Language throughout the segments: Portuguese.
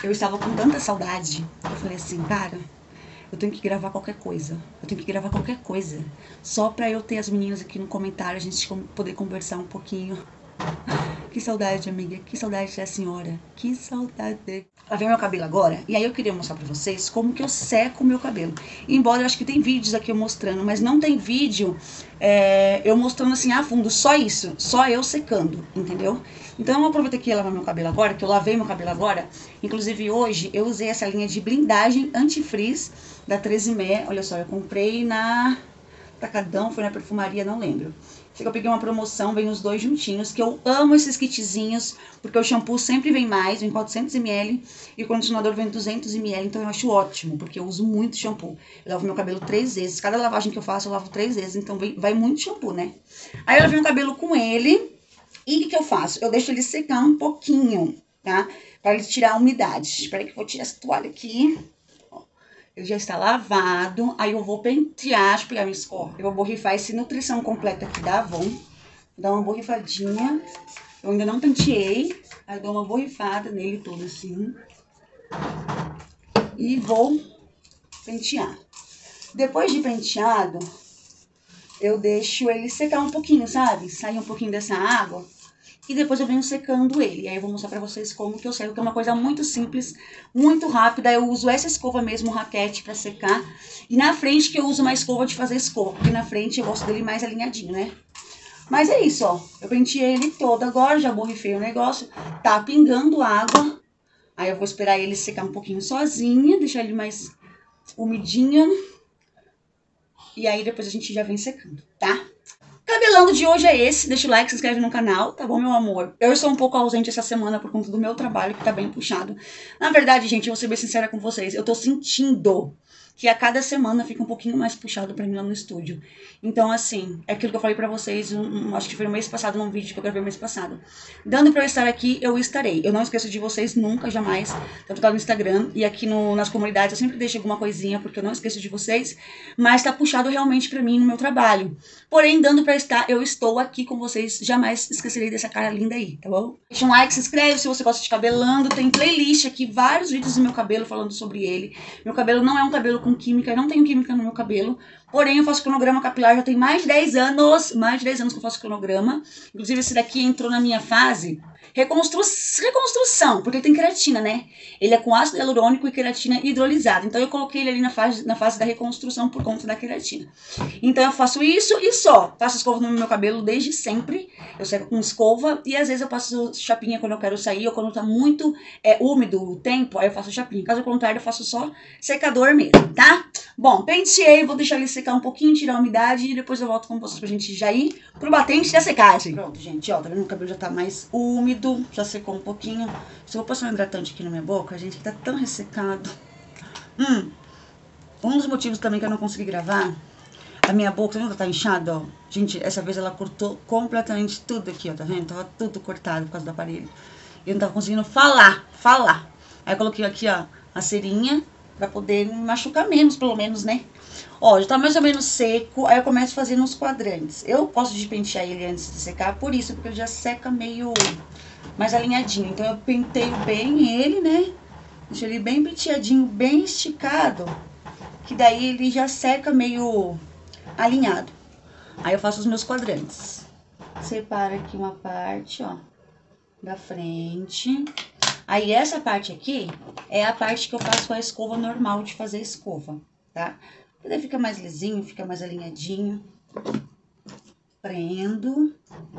eu estava com tanta saudade, eu falei assim, cara, eu tenho que gravar qualquer coisa. Eu tenho que gravar qualquer coisa. Só pra eu ter as meninas aqui no comentário, a gente poder conversar um pouquinho. Que saudade, amiga. Que saudade da senhora. Que saudade. Lavei meu cabelo agora. E aí eu queria mostrar pra vocês como que eu seco o meu cabelo. Embora eu acho que tem vídeos aqui eu mostrando, mas não tem vídeo eu mostrando assim a fundo. Só isso. Só eu secando, entendeu? Então eu aproveitei que ia lavar meu cabelo agora, que eu lavei meu cabelo agora. Inclusive hoje eu usei essa linha de blindagem anti-frizz da 13Me. Olha só, eu comprei na Tacadão, foi na perfumaria, não lembro. Eu peguei uma promoção, vem os dois juntinhos, que eu amo esses kitzinhos, porque o shampoo sempre vem mais, vem 400ml, e o condicionador vem 200ml, então eu acho ótimo, porque eu uso muito shampoo. Eu lavo meu cabelo 3 vezes, cada lavagem que eu faço eu lavo 3 vezes, então vai muito shampoo, né? Aí eu lavei meu cabelo com ele, e o que eu faço? Eu deixo ele secar um pouquinho, tá? Pra ele tirar a umidade. Espera que eu vou tirar essa toalha aqui. Ele já está lavado, aí eu vou pentear, deixa eu pegar minha escova. Eu vou borrifar esse Nutrição Completa aqui da Avon. Dar uma borrifadinha. Eu ainda não penteei, aí eu dou uma borrifada nele todo assim. E vou pentear. Depois de penteado, eu deixo ele secar um pouquinho, sabe? Sair um pouquinho dessa água. E depois eu venho secando ele. Aí eu vou mostrar pra vocês como que eu seco, que é uma coisa muito simples, muito rápida. Eu uso essa escova mesmo, raquete, pra secar. E na frente que eu uso uma escova de fazer escova, porque na frente eu gosto dele mais alinhadinho, né? Mas é isso, ó. Eu penteei ele todo agora, já borrifei o negócio. Tá pingando água. Aí eu vou esperar ele secar um pouquinho sozinho, deixar ele mais umidinho. E aí depois a gente já vem secando, tá? Cabelando de hoje é esse, deixa o like, se inscreve no canal, tá bom, meu amor? Eu estou um pouco ausente essa semana por conta do meu trabalho, que tá bem puxado. Na verdade, gente, eu vou ser bem sincera com vocês, eu tô sentindo que a cada semana fica um pouquinho mais puxado pra mim lá no estúdio. Então, assim, é aquilo que eu falei pra vocês, acho que foi no mês passado, num vídeo que eu gravei no mês passado. Dando pra eu estar aqui, eu estarei. Eu não esqueço de vocês nunca, jamais. Tanto tá no Instagram e aqui nas comunidades eu sempre deixo alguma coisinha, porque eu não esqueço de vocês. Mas tá puxado realmente pra mim no meu trabalho. Porém, dando pra estar, eu estou aqui com vocês. Jamais esquecerei dessa cara linda aí, tá bom? Deixa um like, se inscreve se você gosta de cabelando. Tem playlist aqui, vários vídeos do meu cabelo falando sobre ele. Meu cabelo não é um cabelo com química, eu não tenho química no meu cabelo. Porém, eu faço cronograma capilar já tem mais de 10 anos. Mais de 10 anos que eu faço cronograma. Inclusive, esse daqui entrou na minha fase reconstrução, porque ele tem queratina, né? Ele é com ácido hialurônico e queratina hidrolisada. Então, eu coloquei ele ali na fase da reconstrução por conta da queratina. Então, eu faço isso e só. Faço escova no meu cabelo desde sempre. Eu seco com escova e às vezes eu passo chapinha quando eu quero sair ou quando tá muito úmido o tempo, aí eu faço chapinha. Caso contrário, eu faço só secador mesmo, tá? Bom, penteei, vou deixar ele secar um pouquinho, tirar a umidade e depois eu volto com vocês pra gente já ir pro batente da secagem. Pronto, gente, ó, tá vendo? O cabelo já tá mais úmido, já secou um pouquinho. Se eu vou passar um hidratante aqui na minha boca, gente, tá tão ressecado. Um dos motivos também que eu não consegui gravar, a minha boca, tá vendo que tá inchada, ó? Gente, essa vez ela cortou completamente tudo aqui, ó, tá vendo? Tava tudo cortado por causa do aparelho. E eu não tava conseguindo falar. Aí eu coloquei aqui, ó, a cerinha pra poder me machucar menos, pelo menos, né? Ó, já tá mais ou menos seco, aí eu começo fazendo uns quadrantes. Eu gosto de pentear ele antes de secar, por isso, porque ele já seca meio mais alinhadinho. Então eu penteio bem ele, né? Deixo ele bem penteadinho, bem esticado, que daí ele já seca meio alinhado. Aí eu faço os meus quadrantes. Separo aqui uma parte, ó, da frente. Aí essa parte aqui é a parte que eu faço com a escova normal de fazer escova, tá? Porque daí fica mais lisinho, fica mais alinhadinho. Prendo.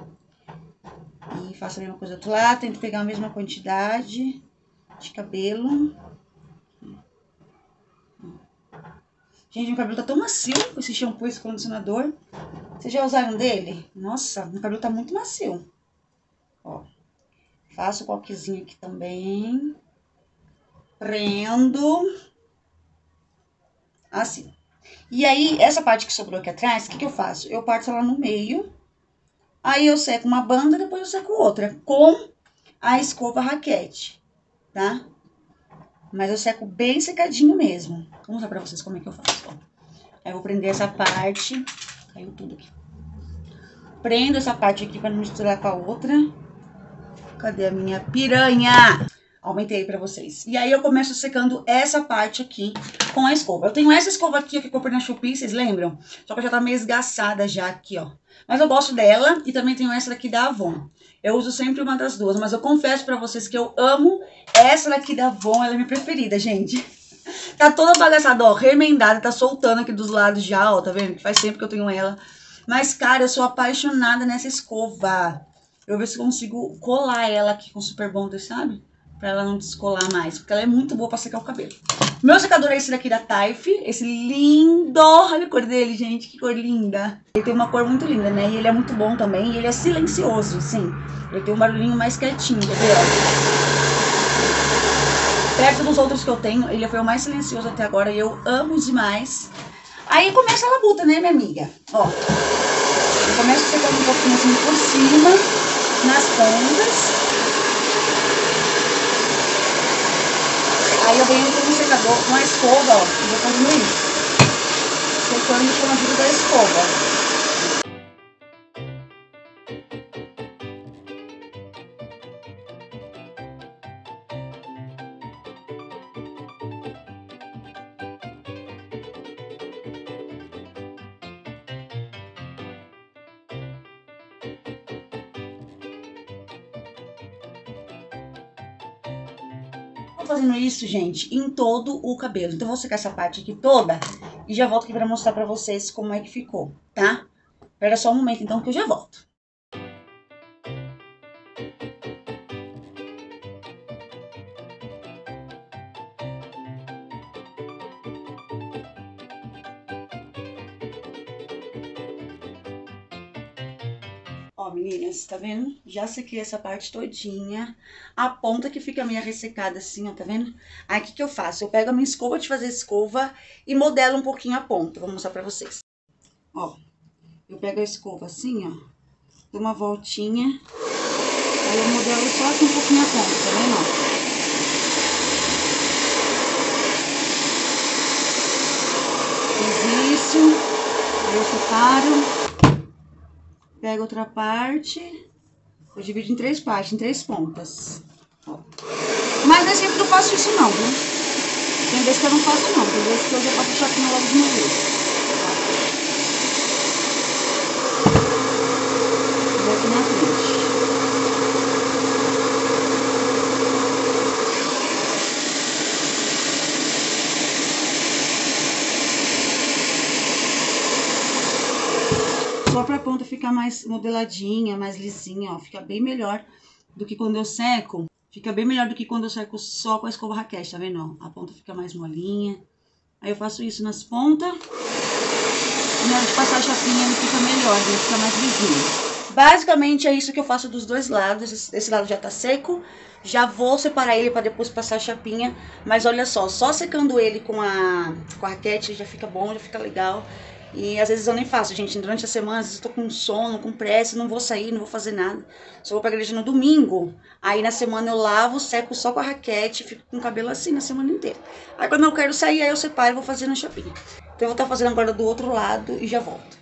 E faço a mesma coisa do outro lado, tento pegar a mesma quantidade de cabelo. Gente, meu cabelo tá tão macio com esse shampoo e esse condicionador. Vocês já usaram dele? Nossa, meu cabelo tá muito macio. Ó, faço o coquezinho aqui também. Prendo. Assim. E aí, essa parte que sobrou aqui atrás, o que eu faço? Eu parto ela no meio. Aí eu seco uma banda, depois eu seco outra. Com a escova raquete, tá? Mas eu seco bem secadinho mesmo. Vou mostrar pra vocês como é que eu faço, ó. Aí eu vou prender essa parte. Caiu tudo aqui. Prendo essa parte aqui pra não misturar com a outra. Cadê a minha piranha? Aumentei pra vocês. E aí eu começo secando essa parte aqui com a escova. Eu tenho essa escova aqui que eu comprei na Shopee, vocês lembram? Só que já tá meio esgaçada já aqui, ó. Mas eu gosto dela e também tenho essa daqui da Avon. Eu uso sempre uma das duas, mas eu confesso pra vocês que eu amo essa daqui da Avon, ela é minha preferida, gente. Tá toda bagaçada, ó, remendada, tá soltando aqui dos lados já, ó, tá vendo? Que faz tempo que eu tenho ela. Mas, cara, eu sou apaixonada nessa escova. Eu vou ver se consigo colar ela aqui com Super Bonder, sabe? Pra ela não descolar mais, porque ela é muito boa pra secar o cabelo. Meu secador é esse daqui da Taif, esse lindo. Olha a cor dele, gente, que cor linda. Ele tem uma cor muito linda, né? E ele é muito bom também, e ele é silencioso, sim. Ele tem um barulhinho mais quietinho, quer ver? Perto dos outros que eu tenho, ele foi o mais silencioso até agora e eu amo demais. Aí começa a labuta, né, minha amiga? Ó, eu começo secando um pouquinho assim por cima, nas pontas. Aí eu venho com o secador, com a escova, ó, e vou fazendo isso. Secando com a ajuda da escova. Fazendo isso, gente, em todo o cabelo. Então, eu vou secar essa parte aqui toda e já volto aqui pra mostrar pra vocês como é que ficou, tá? Espera só um momento, então, que eu já volto. Ó, meninas, tá vendo? Já sequei essa parte todinha. A ponta que fica meio ressecada assim, ó, tá vendo? Aí, o que que eu faço? Eu pego a minha escova de fazer escova e modelo um pouquinho a ponta. Vou mostrar pra vocês. Ó, eu pego a escova assim, ó, dou uma voltinha. Aí eu modelo só aqui um pouquinho a ponta, tá vendo, ó? Fiz isso, aí eu separo. Pego outra parte, eu divido em 3 partes, em 3 pontas. Ó. Mas não é sempre que eu faço isso não, viu? Tem vezes que eu não faço não, tem vezes que eu já faço chapinha logo de uma vez. Vou aqui na frente. Só pra ponta ficar mais modeladinha, mais lisinha, ó. Fica bem melhor do que quando eu seco. Fica bem melhor do que quando eu seco só com a escova raquete, tá vendo? Ó, a ponta fica mais molinha. Aí eu faço isso nas pontas. E na hora de passar a chapinha ele fica melhor, ele fica mais lisinho. Basicamente é isso que eu faço dos dois lados. Esse lado já tá seco. Já vou separar ele pra depois passar a chapinha. Mas olha só secando ele com a raquete já fica bom, já fica legal. E às vezes eu nem faço, gente, durante a semana, às vezes eu tô com sono, com pressa, não vou sair, não vou fazer nada. Só vou pra igreja no domingo. Aí na semana eu lavo, seco só com a raquete, fico com o cabelo assim na semana inteira. Aí quando eu quero sair, aí eu separo e vou fazer na chapinha. Então eu vou estar fazendo agora do outro lado e já volto.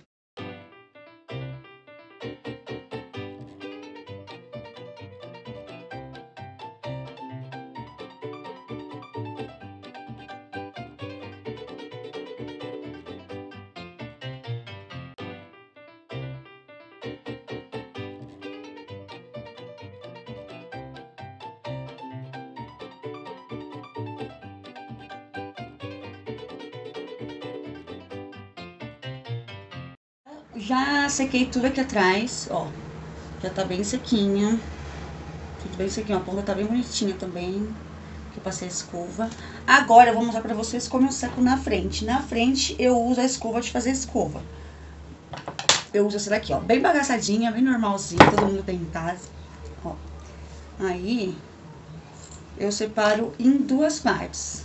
Já sequei tudo aqui atrás, ó. Já tá bem sequinha. Tudo bem sequinho, a ponta tá bem bonitinha também. Que eu passei a escova. Agora eu vou mostrar pra vocês como eu seco na frente. Na frente eu uso a escova de fazer escova. Eu uso essa daqui, ó. Bem bagaçadinha, bem normalzinha, todo mundo tem em casa. Ó. Aí eu separo em 2 partes.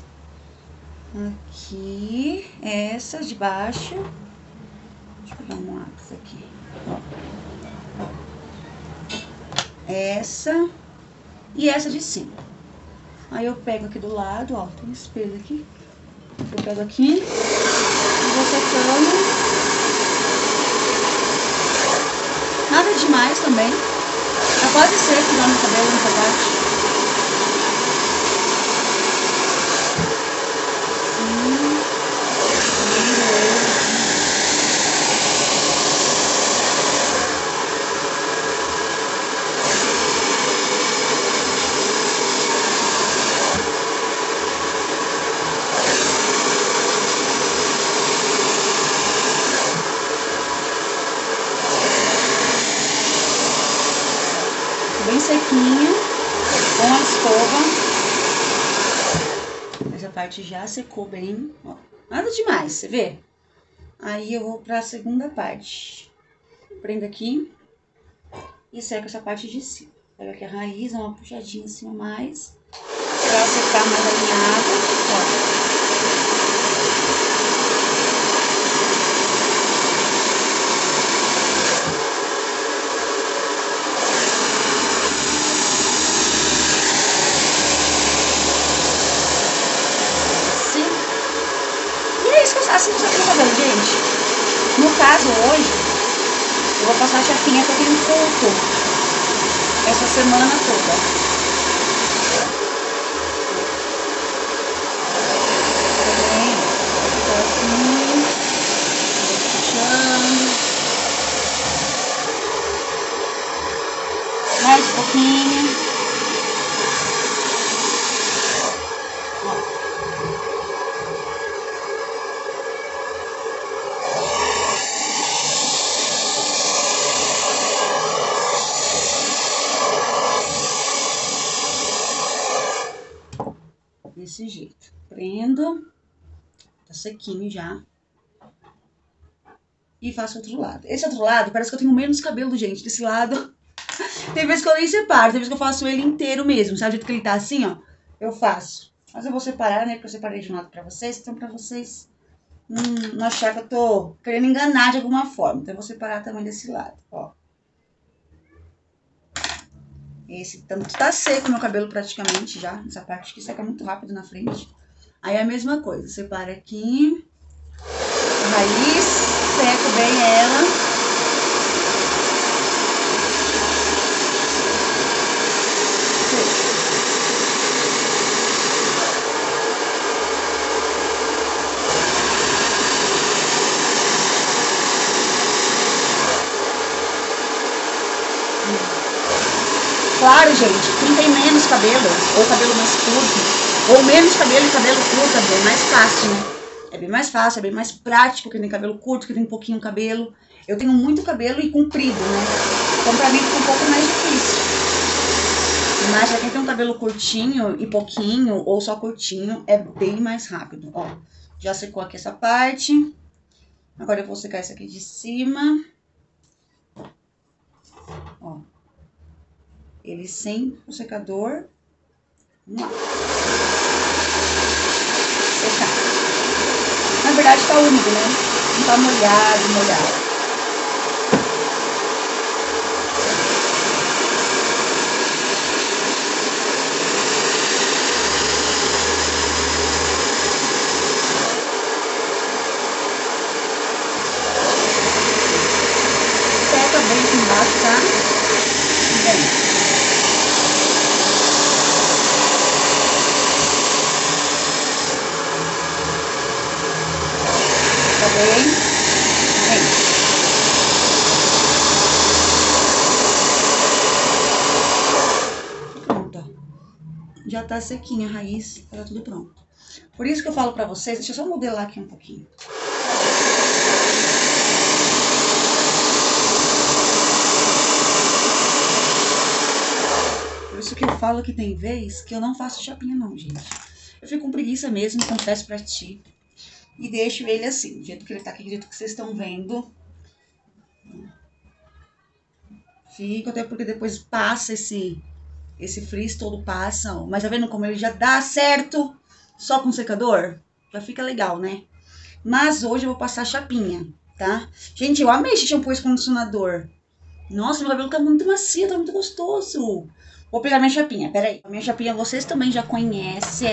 Aqui, essa de baixo. Deixa eu pegar um lápis aqui. Ó. Essa e essa de cima. Aí eu pego aqui do lado, ó, tem um espelho aqui. Eu pego aqui e vou secando. Nada demais também. Tá quase seco já no cabelo, nessa parte. parte já secou bem, ó. Nada demais, você vê? Aí eu vou pra segunda parte. Prendo aqui e seco essa parte de cima. Pega aqui a raiz, dá uma puxadinha assim a mais, pra secar mais alinhado, ó. Assim que eu faço o cabelo, gente. No caso, hoje, eu vou passar a chapinha pra aquele culto essa semana toda. Também, vou assim, puxando. Mais um pouquinho. Desse jeito. Prendo. Tá sequinho já. E faço outro lado. Esse outro lado, parece que eu tenho menos cabelo, gente. Desse lado. Tem vezes que eu nem separo. Tem vezes que eu faço ele inteiro mesmo. Sabe o jeito que ele tá assim, ó? Eu faço. Mas eu vou separar, né? Porque eu separei de um lado pra vocês. Então, pra vocês não achar que eu tô querendo enganar de alguma forma. Então, eu vou separar também desse lado, ó. Esse tanto tá seco meu cabelo praticamente já. Essa parte aqui seca muito rápido na frente. Aí a mesma coisa, separa aqui a raiz, seco bem ela. Claro, gente, quem tem menos cabelo, ou cabelo mais curto, ou menos cabelo e cabelo curto, é bem mais fácil, né? É bem mais fácil, é bem mais prático quem tem cabelo curto, que tem pouquinho cabelo. Eu tenho muito cabelo e comprido, né? Então pra mim fica um pouco mais difícil. Mas pra quem tem um cabelo curtinho e pouquinho, ou só curtinho, é bem mais rápido. Ó, já secou aqui essa parte. Agora eu vou secar essa aqui de cima. Ó. Ele sem o secador. Vamos lá. Secar. Na verdade tá úmido, né? Não tá molhado. Seca bem aqui embaixo, tá? Bem. Pronto, já tá sequinha a raiz, tá tudo pronto. Por isso que eu falo pra vocês, deixa eu só modelar aqui um pouquinho. Por isso que eu falo que tem vez que eu não faço chapinha não, gente. Eu fico com preguiça mesmo, confesso pra ti. E deixo ele assim, do jeito que ele tá aqui, do jeito que vocês estão vendo. Fico, até porque depois passa esse frizz todo passa, ó. Mas tá vendo como ele já dá certo só com secador? Já fica legal, né? Mas hoje eu vou passar chapinha, tá? Gente, eu amei esse shampoo, esse condicionador. Nossa, meu cabelo tá muito macio, tá muito gostoso. Vou pegar minha chapinha, peraí. A minha chapinha vocês também já conhecem,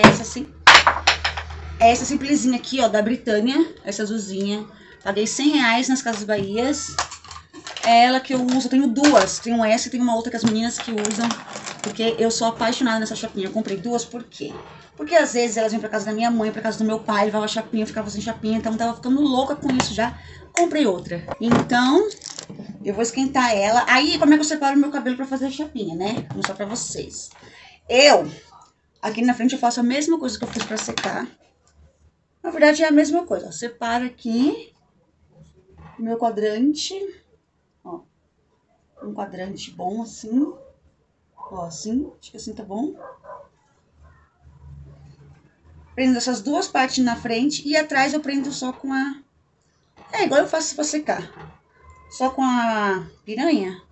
essa simplesinha aqui, ó, da Britânia, essa azulzinha. Paguei R$100 nas Casas Bahias. É ela que eu uso, eu tenho duas. Tem essa e tem uma outra que as meninas que usam. Porque eu sou apaixonada nessa chapinha. Eu comprei duas, por quê? Porque às vezes elas vêm pra casa da minha mãe, pra casa do meu pai, levava chapinha, ficava sem chapinha. Então eu tava ficando louca com isso já. Comprei outra. Então, eu vou esquentar ela. Aí, como é que eu separo o meu cabelo pra fazer a chapinha, né? Vou mostrar pra vocês. Aqui na frente eu faço a mesma coisa que eu fiz pra secar. Na verdade é a mesma coisa. Separo aqui o meu quadrante. Ó, um quadrante bom assim. Ó, assim. Acho que assim tá bom. Prendo essas duas partes na frente e atrás eu prendo só com a... É igual eu faço pra secar. Só com a piranha.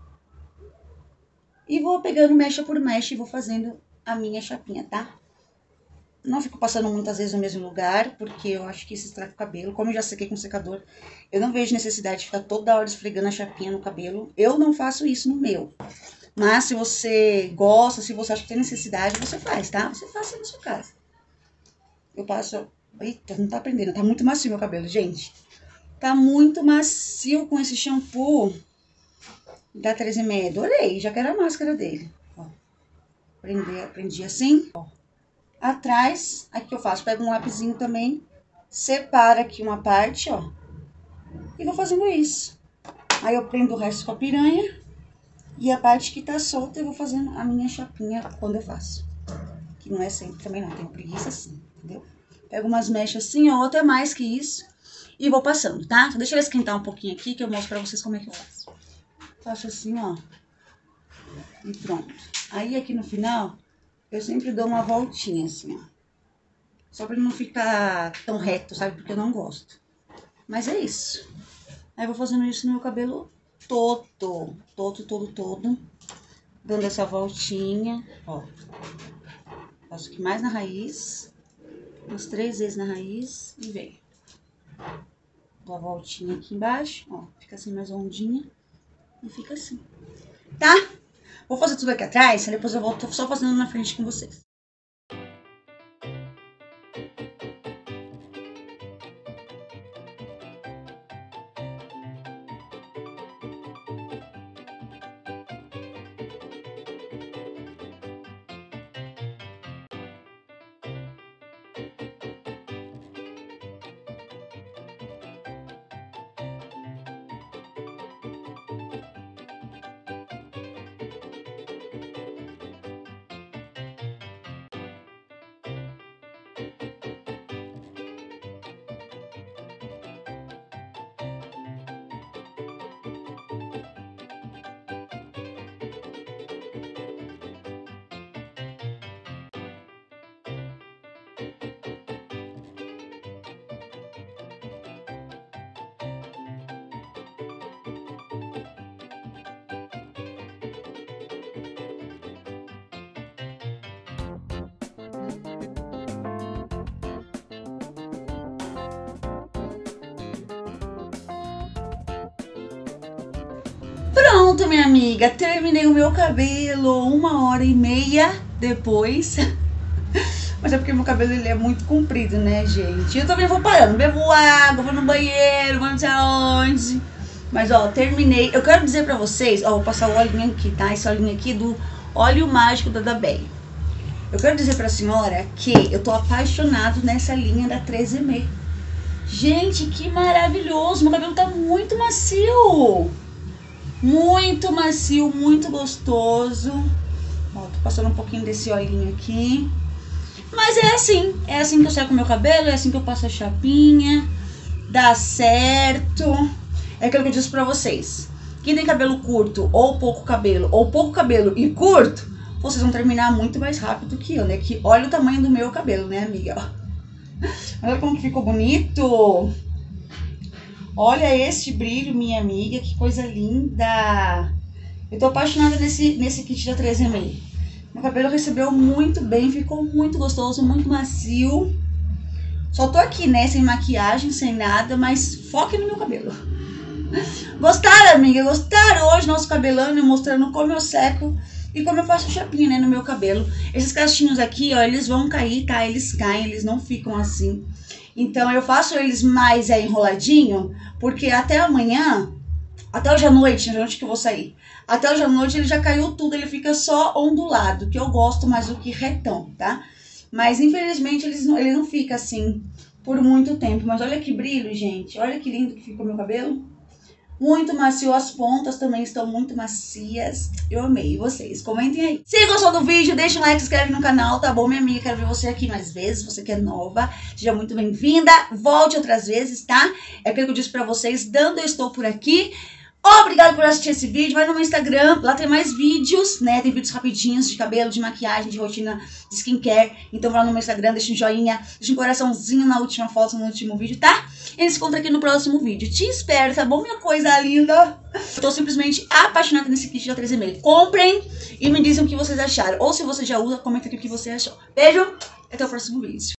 E vou pegando mecha por mecha e vou fazendo a minha chapinha, tá? Não fico passando muitas vezes no mesmo lugar, porque eu acho que isso estraga o cabelo. Como eu já sequei com secador, eu não vejo necessidade de ficar toda hora esfregando a chapinha no cabelo. Eu não faço isso no meu. Mas se você gosta, se você acha que tem necessidade, você faz, tá? Você faz na sua casa. Eu passo... Eita, não tá prendendo. Tá muito macio meu cabelo, gente. Tá muito macio com esse shampoo da 13,6. Adorei, já quero a máscara dele. Ó, prendi assim, ó. Atrás, aqui eu faço, pego um lapisinho também, separo aqui uma parte, ó, e vou fazendo isso. Aí eu prendo o resto com a piranha, e a parte que tá solta eu vou fazendo a minha chapinha quando eu faço. Que não é sempre também não, tenho preguiça assim, entendeu? Pego umas mechas assim, ou até mais que isso, e vou passando, tá? Deixa eu esquentar um pouquinho aqui, que eu mostro pra vocês como é que eu faço. Faço assim, ó, e pronto. Aí aqui no final... eu sempre dou uma voltinha assim, ó. Só pra não ficar tão reto, sabe? Porque eu não gosto. Mas é isso. Aí eu vou fazendo isso no meu cabelo todo. Todo. Dando essa voltinha, ó. Faço aqui mais na raiz. Umas 3 vezes na raiz e venho. Dou a voltinha aqui embaixo, ó. Fica assim mais ondinha. E fica assim. Tá? Vou fazer tudo aqui atrás, depois eu volto só fazendo na frente com vocês. Pronto, minha amiga, terminei o meu cabelo 1h30 depois. Mas é porque meu cabelo ele é muito comprido, né, gente? Eu também vou parando, bebo água, vou no banheiro, vou não sei aonde. Mas, ó, terminei. Eu quero dizer pra vocês, ó, vou passar o olhinho aqui, tá? Esse olhinho aqui do óleo mágico da Dabé. Eu quero dizer pra senhora que eu tô apaixonado nessa linha da 13,6. Gente, que maravilhoso! Meu cabelo tá muito macio. Muito macio, muito gostoso. Ó, tô passando um pouquinho desse olhinho aqui. Mas é assim que eu seco meu cabelo, é assim que eu passo a chapinha. Dá certo. É aquilo que eu disse pra vocês. Quem tem cabelo curto, ou pouco cabelo e curto, vocês vão terminar muito mais rápido que eu, né? Que olha o tamanho do meu cabelo, né, amiga? Ó. Olha como que ficou bonito. Olha esse brilho, minha amiga, que coisa linda. Eu tô apaixonada nesse kit da 13,6. Meu cabelo recebeu muito bem, ficou muito gostoso, muito macio. Só tô aqui, né, sem maquiagem, sem nada, mas foque no meu cabelo. Gostaram, amiga? Gostaram hoje nosso cabelão, mostrando como eu seco e como eu faço chapinha, né, no meu cabelo. Esses cachinhos aqui, ó, eles vão cair, tá? Eles caem, eles não ficam assim. Então, eu faço eles mais enroladinho, porque até amanhã, até hoje à noite, onde que eu vou sair? Até hoje à noite ele já caiu tudo, ele fica só ondulado, que eu gosto mais do que retão, tá? Mas, infelizmente, ele não fica assim por muito tempo. Mas olha que brilho, gente. Olha que lindo que ficou meu cabelo. Muito macio, as pontas também estão muito macias. Eu amei. E vocês? Comentem aí. Se gostou do vídeo, deixa um like, se inscreve no canal, tá bom, minha amiga? Quero ver você aqui mais vezes. Você que é nova, seja muito bem-vinda. Volte outras vezes, tá? É aquilo que eu disse pra vocês. Dando, eu estou por aqui. Obrigado por assistir esse vídeo. Vai no meu Instagram, lá tem mais vídeos, né? Tem vídeos rapidinhos de cabelo, de maquiagem, de rotina, de skincare. Então vai lá no meu Instagram, deixa um joinha, deixa um coraçãozinho na última foto, no último vídeo, tá? E a gente se encontra aqui no próximo vídeo. Te espero, tá bom, minha coisa linda? Eu tô simplesmente apaixonada nesse kit da 3,5. Comprem e me dizem o que vocês acharam. Ou se você já usa, comenta aqui o que você achou. Beijo, até o próximo vídeo.